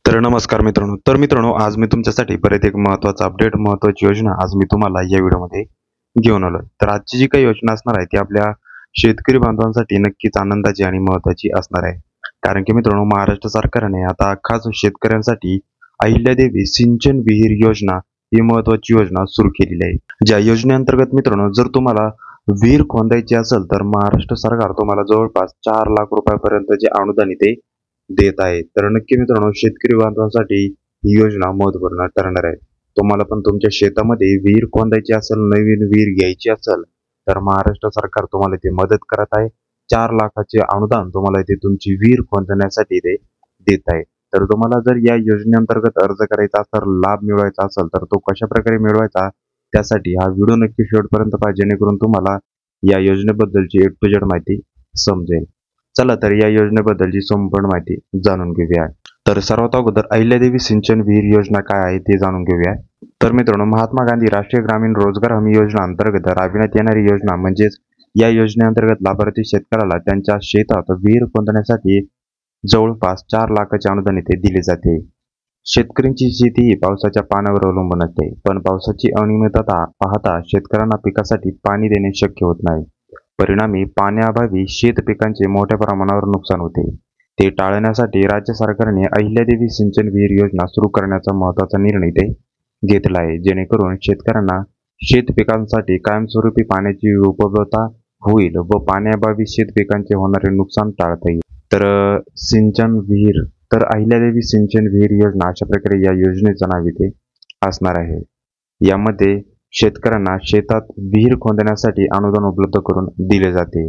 तर नमस्कार मित्रांनो. आज मी तुमच्यासाठी परत एक महत्त्वाचा अपडेट, महत्त्वाची योजना आज मी तुम्हाला या व्हिडिओमध्ये घेऊन आलोय. तर आजची जी काही योजना असणार आहे ती आपल्या शेतकरी बांधवांसाठी नक्कीच आनंदाची आणि महत्त्वाची असणार आहे. कारण की मित्रांनो, महाराष्ट्र सरकारने आता खास शेतकऱ्यांसाठी अहिल्यादेवी सिंचन विहीर योजना ही महत्त्वाची योजना सुरू केलेली आहे. ज्या योजनेअंतर्गत मित्रांनो, जर तुम्हाला विहीर खोदायची असेल तर महाराष्ट्र सरकार तुम्हाला जवळपास 4 लाख रुपयापर्यंतचे अनुदान इथे देत आहे. तर नक्की मित्रांनो, शेतकरी बांधवांसाठी ही योजना महत्त्वपूर्ण ठरणार आहे. तुम्हाला पण तुमच्या शेतामध्ये विहीर खोदायची असेल, नवीन विहीर घ्यायची असेल, तर महाराष्ट्र सरकार तुम्हाला इथे मदत करत आहे. 4 लाखाचे अनुदान तुम्हाला इथे तुमची विहीर खोदण्यासाठी ते देत आहे. तर तुम्हाला जर या योजनेअंतर्गत अर्ज करायचा असेल, लाभ मिळवायचा असेल, तर तो कशा प्रकारे मिळवायचा, त्यासाठी हा व्हिडिओ नक्की शेवटपर्यंत पहा, जेणेकरून तुम्हाला या योजनेबद्दलची A to Z माहिती समजेल. चला तर या योजनेबद्दलची संपूर्ण माहिती जाणून घेऊया. तर सर्वात अगोदर अहिल्यादेवी सिंचन विहीर योजना काय आहे ते जाणून घेऊया. तर मित्रांनो, महात्मा गांधी राष्ट्रीय ग्रामीण रोजगार हमी योजना अंतर्गत राबविण्यात येणारी योजना म्हणजेच या योजनेअंतर्गत लाभार्थी शेतकऱ्याला त्यांच्या शेतात विहीर खोदण्यासाठी जवळपास 4 लाखाचे अनुदान इथे दिले जाते. शेतकऱ्यांची शेती ही पावसाच्या पाण्यावर अवलंबून असते, पण पावसाची अनियमितता पाहता शेतकऱ्यांना पिकासाठी पाणी देणे शक्य होत नाही. परिणामी पाण्याअभावी शेत पिकांचे मोठ्या प्रमाणावर नुकसान होते. ते टाळण्यासाठी राज्य सरकारने अहिल्यादेवी सिंचन विहीर योजना सुरू करण्याचा महत्त्वाचा निर्णय ते घेतला आहे, जेणेकरून शेतकऱ्यांना शेत पिकांसाठी कायमस्वरूपी पाण्याची उपलब्धता होईल व पाण्याअभावी शेत पिकांचे होणारे नुकसान टाळता येईल. तर सिंचन विहीर तर अहिल्यादेवी सिंचन विहीर योजना अशा प्रकारे या योजनेचं नाव इथे असणार आहे. यामध्ये शेतकऱ्यांना शेतात विहीर खोदण्यासाठी अनुदान उपलब्ध करून दिले जाते.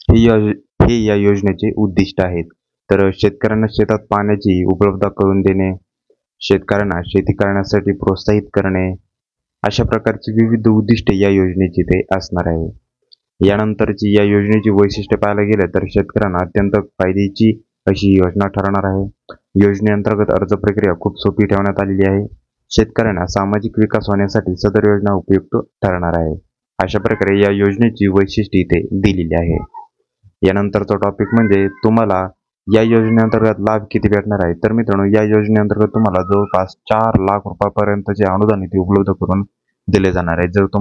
हे या योजनेचे उद्दिष्ट आहेत. तर शेतकऱ्यांना शेतात पाण्याची उपलब्धता करून देणे, शेतकऱ्यांना शेती करण्यासाठी प्रोत्साहित करणे, अशा प्रकारची विविध उद्दिष्टे या योजनेची ते असणार आहे. यानंतरची या योजनेची वैशिष्ट्ये पाहायला गेले तर शेतकऱ्यांना अत्यंत फायद्याची अशी योजना ठरणार आहे. योजनेअंतर्गत अर्ज प्रक्रिया खूप सोपी ठेवण्यात आलेली आहे. शेतकऱ्यांना सामाजिक विकास होण्यासाठी सदर योजना उपयुक्त ठरणार आहे. अशा प्रकारे या योजनेची वैशिष्ट्ये इथे दिलेली आहे. यानंतरचा टॉपिक म्हणजे तुम्हाला या योजनेअंतर्गत लाभ किती भेटणार आहे. तर मित्रांनो, या योजनेअंतर्गत तुम्हाला जवळपास 4 लाख रुपयापर्यंतचे अनुदान इथे उपलब्ध करून दिले जाणार आहे. जर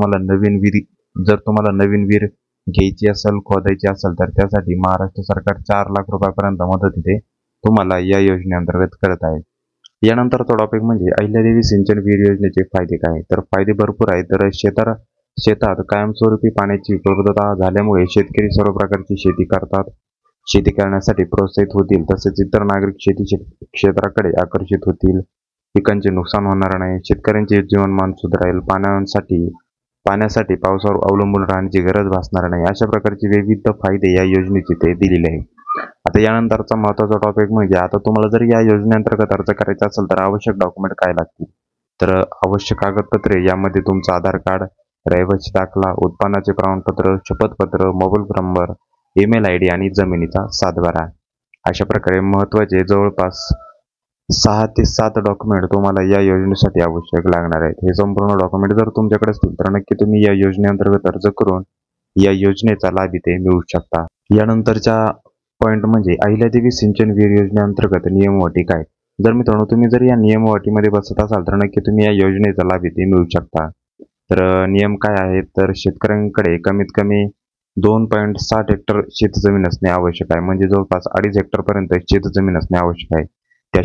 तुम्हाला नवीन विहीर घ्यायची असेल, खोदायची असेल, तर त्यासाठी महाराष्ट्र सरकार 4 लाख रुपयापर्यंत मदत इथे तुम्हाला या योजनेअंतर्गत करत आहे. यानंतरचा टॉपिक म्हणजे अहिल्यादेवी सिंचन विहीर योजनेचे फायदे काय. तर फायदे भरपूर आहेत. तर शेतात कायमस्वरूपी पाण्याची उपलब्धता झाल्यामुळे शेतकरी सर्व प्रकारची शेती करतात. शेती करण्यासाठी प्रोत्साहित होतील, तसेच इतर नागरिक शेती क्षेत्राकडे आकर्षित होतील. पिकांचे नुकसान होणार नाही. शेतकऱ्यांचे जीवनमान सुधारेल. पाण्यासाठी पावसावर अवलंबून राहण्याची गरज भासणार नाही. अशा प्रकारचे विविध फायदे या योजनेचे ते दिलेले आहेत. आता यानंतरचा महत्त्वाचा टॉपिक म्हणजे आता तुम्हाला जर या योजनेअंतर्गत अर्ज करायचा असेल तर आवश्यक डॉक्युमेंट काय लागतील. तर आवश्यक कागदपत्रे यामध्ये तुमचं आधार कार्ड, रहिवासी दाखला, उत्पन्नाचे प्रमाणपत्र, शपथपत्र, मोबाईल नंबर, ईमेल ID आणि जमिनीचा सातबारा. अशा प्रकारे महत्त्वाचे जवळपास 6 ते 7 डॉक्युमेंट तुम्हाला या योजनेसाठी आवश्यक लागणार आहेत. हे संपूर्ण डॉक्युमेंट जर तुमच्याकडे असतील तर नक्की तुम्ही या योजनेअंतर्गत अर्ज करून या योजनेचा लाभ इथे मिळवू शकता. यानंतरच्या पॉईंट म्हणजे अहिल्यादेवी सिंचन विहीर योजनेअंतर्गत नियम व अटी काय. जर मित्रांनो, तुम्ही जर या नियम व अटीमध्ये बसत असाल तर नक्की तुम्ही या योजनेचा लाभ इथे मिळवू शकता. तर नियम काय आहेत. तर शेतकऱ्यांकडे कमीत कमी 2.60 हेक्टर शेतजमीन असणे आवश्यक आहे. म्हणजे जवळपास 2.5 हेक्टरपर्यंत शेतजमीन असणे आवश्यक आहे.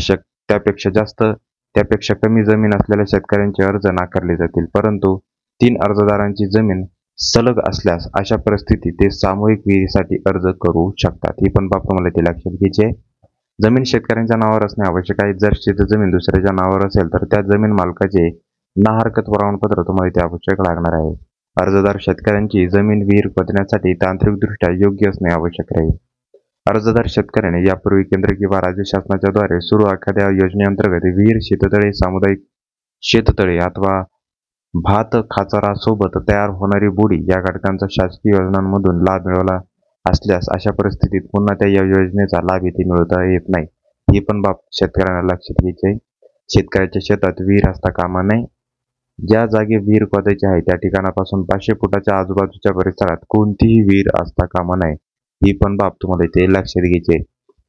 त्यापेक्षा कमी जमीन असलेल्या शेतकऱ्यांचे अर्ज नाकारले जातील. परंतु 3 अर्जदारांची जमीन सलग असल्यास अशा परिस्थितीत ते सामूहिक विहिरीसाठी अर्ज करू शकतात. ही पण बाब तुम्हाला ते लक्षात घ्यायची आहे. जमीन शेतकऱ्यांच्या नावावर असणे आवश्यक आहे. जर शेतजमीन दुसऱ्याच्या नावावर असेल तर त्या जमीन मालकाचे ना हरकत प्रमाणपत्र तुम्हाला इथे आवश्यक लागणार आहे. अर्जदार शेतकऱ्यांची जमीन विहीर खोदण्यासाठी तांत्रिकदृष्ट्या योग्य असणे आवश्यक राहील. अर्जदार शेतकऱ्याने यापूर्वी केंद्र किंवा राज्य शासनाच्या द्वारे सुरू एखाद्या योजनेअंतर्गत विहीर, शेततळे, सामुदायिक शेततळे अथवा भात खाचरासोबत तयार होणारी बोडी या घटकांचा शासकीय योजनांमधून लाभ मिळवला असल्यास अशा परिस्थितीत पुन्हा त्या योजनेचा लाभ इथे मिळवता येत नाही. ही पण बाब शेतकऱ्यांना लक्षात घ्यायची आहे. शेतकऱ्याच्या शेतात विहीर असता कामा नये. ज्या जागी विहीर खोदायची आहे त्या ठिकाणापासून 500 फुटाच्या आजूबाजूच्या परिसरात कोणतीही विहीर असता कामा नये. ही पण बाब तुम्हाला इथे लक्षात घ्यायची आहे.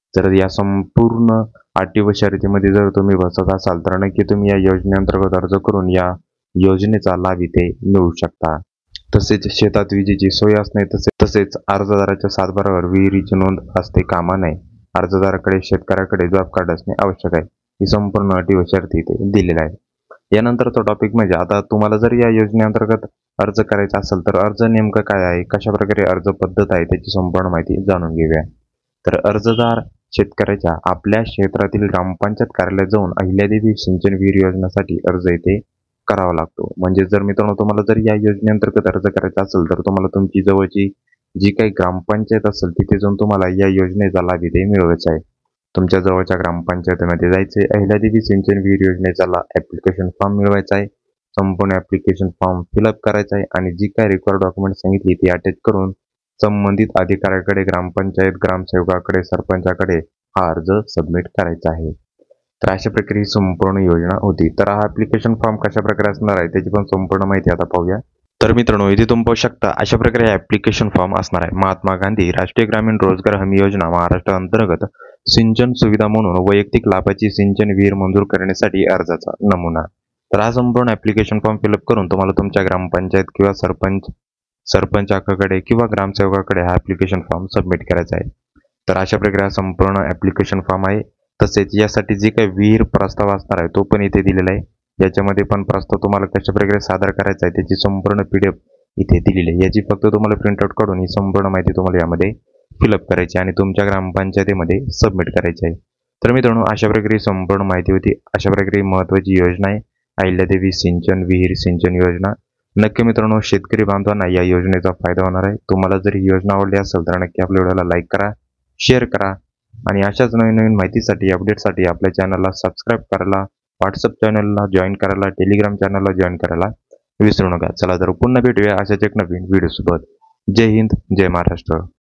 जर या संपूर्ण अटी व शर्तीमध्ये जर तुम्ही बसत असाल तर नक्की तुम्ही या योजनेअंतर्गत अर्ज करून या योजनेचा लाभ इथे मिळू शकता. तसेच शेतात विजेची सोय असणे तसेच अर्जदाराच्या सातबारावर विहिरीची नोंद असते कामा नये. अर्जदाराकडे शेतकऱ्याकडे जॉब कार्ड असणे आवश्यक आहे. ही संपूर्ण अटी व शर्ती इथे दिलेल्या आहे. यानंतरचा टॉपिक म्हणजे आता तुम्हाला जर या योजनेअंतर्गत अर्ज करायचा असेल तर अर्ज नेमकं काय आहे, कशा प्रकारे अर्ज पद्धत आहे त्याची संपूर्ण माहिती जाणून घेऊया. तर अर्जदार शेतकऱ्याच्या आपल्या क्षेत्रातील ग्रामपंचायत कार्यालयात जाऊन अहिल्यादेवी सिंचन विहीर योजनेसाठी अर्ज येथे करावा लागतो. म्हणजे जर मित्रांनो तुम्हाला जर या योजनेअंतर्गत अर्ज करायचा असेल तर तुम्हाला तुमची जवळची जी काही ग्रामपंचायत असेल तिथे जाऊन तुम्हाला या योजनेचा लाभ इथे मिळवायचा आहे. तुमच्या जवळच्या ग्रामपंचायतीमध्ये जायचे, अहिल्यादेवी सिंचन विहीर योजनेचा ऍप्लिकेशन फॉर्म मिळवायचा आहे. संपूर्ण ऍप्लिकेशन फॉर्म फिलअप करायचा आहे आणि जी काही रिक्वायर्ड डॉक्युमेंट सांगितली ती अटॅच करून संबंधित अधिकाऱ्याकडे, ग्रामपंचायत, ग्रामसेवकाकडे, सरपंचाकडे हा अर्ज सबमिट करायचा आहे. तर अशा प्रकारे ही संपूर्ण योजना होती. तर हा ऍप्लिकेशन फॉर्म कशा प्रकारे असणार आहे त्याची पण संपूर्ण माहिती आता पाहूया. तर मित्रांनो इथे तुम्ही पाहू शकता अशा प्रकारे ऍप्लिकेशन फॉर्म असणार आहे. महात्मा गांधी राष्ट्रीय ग्रामीण रोजगार हमी योजना महाराष्ट्र अंतर्गत सिंचन सुविधा म्हणून वैयक्तिक लाभाची सिंचन विहीर मंजूर करण्यासाठी अर्जाचा नमुना. तर हा संपूर्ण ऍप्लिकेशन फॉर्म फिलअप करून तुम्हाला तुमच्या ग्रामपंचायत किंवा सरपंचाकडे किंवा ग्रामसेवकाकडे हा ऍप्लिकेशन फॉर्म सबमिट करायचा आहे. तर अशा प्रकारे हा संपूर्ण ऍप्लिकेशन फॉर्म आहे. तसेच यासाठी जे काही विहीर प्रस्ताव असणार आहे तो पण इथे दिलेला आहे. याच्यामध्ये पण प्रस्ताव तुम्हाला कशा प्रकारे सादर करायचा आहे त्याची संपूर्ण PDF इथे दिलेली आहे. याची फक्त तुम्हाला प्रिंटआउट काढून ही संपूर्ण माहिती तुम्हाला यामध्ये फिलअप करायची आणि तुमच्या ग्रामपंचायतीमध्ये सबमिट करायची आहे. तर मित्रांनो अशा प्रकारे संपूर्ण माहिती होती. अशा प्रकारे महत्त्वाची योजना आहे अहिल्यादेवी सिंचन विहीर सिंचन योजना. नक्की मित्रांनो शेतकरी बांधवांना या योजनेचा फायदा होणार आहे. तुम्हाला जर ही योजना आवडली असेल तर नक्की आपल्या व्हिडिओला लाईक करा, शेअर करा आणि अशाच नवीन माहितीसाठी अपडेटसाठी आपल्या चॅनलला सबस्क्राईब करायला, व्हॉट्सअप चॅनलला जॉईन करायला, टेलिग्राम चॅनलला जॉईन करायला विसरू नका. चला तर पुन्हा भेटूया अशाच एक नवीन व्हिडिओ सोबत. जय हिंद, जय महाराष्ट्र.